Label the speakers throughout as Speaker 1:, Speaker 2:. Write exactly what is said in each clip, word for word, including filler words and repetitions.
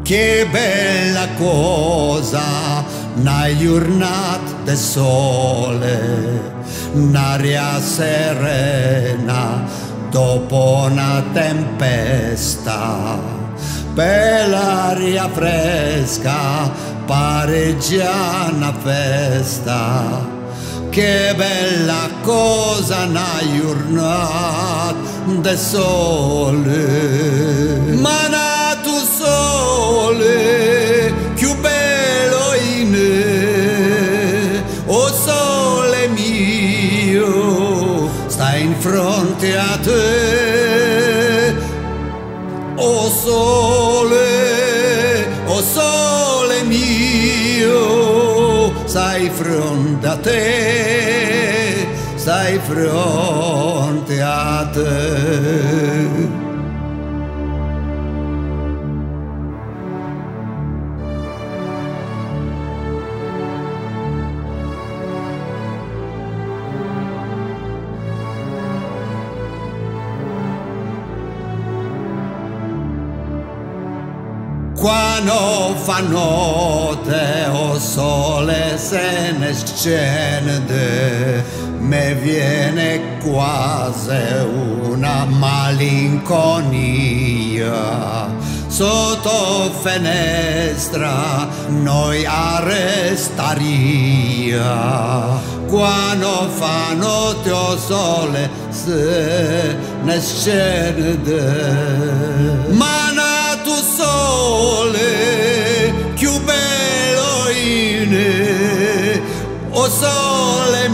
Speaker 1: Che bella cosa, una giornata de sole, un'aria serena dopo una tempesta, per l'aria fresca pareggia una festa. Che bella cosa, una giornata de sole, ma nato sole più bello in me, o sole mio, sta in fronte a te, o sole, o sole mio, stai fronte a te, stai fronte a te. Quando fa notte o sole se ne scende, me viene quasi una malinconia. Sotto finestra noi a restaria, quando fa notte o sole se ne scende. Ma nato sole più bello in me, o sole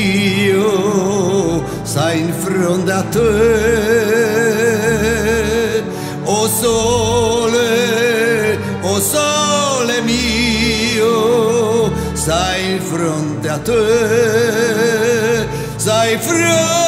Speaker 1: mio, stai in fronte a te, o sole, o sole mio, stai in fronte a te, stai in fronte